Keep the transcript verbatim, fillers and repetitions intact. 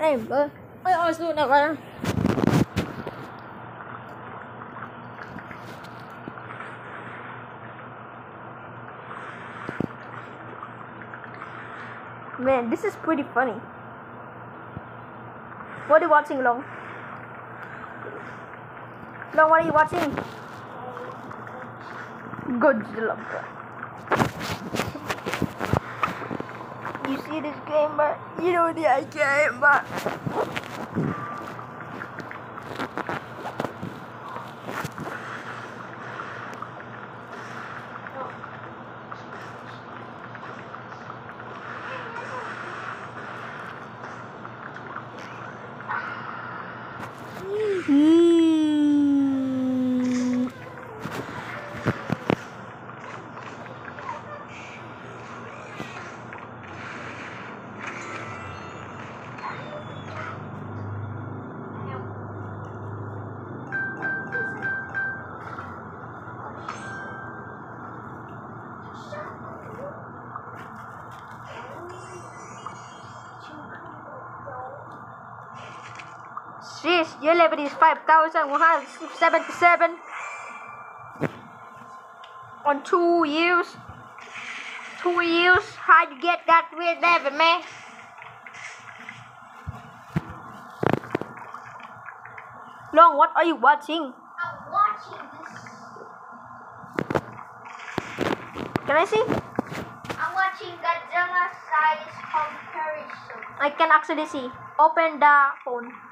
em ơi. Ôi ôi xuống nào coi. Man, this is pretty funny. What are you watching, Long? Long, what are you watching? Godzilla. You see this game, but you know the game, but. Sheesh, your level is five thousand one hundred seventy-seven on two years. Two years? How you get that weird level, man? Long, what are you watching? I'm watching this. Can I see? I'm watching Godzilla size comparison. I can actually see. Open the phone.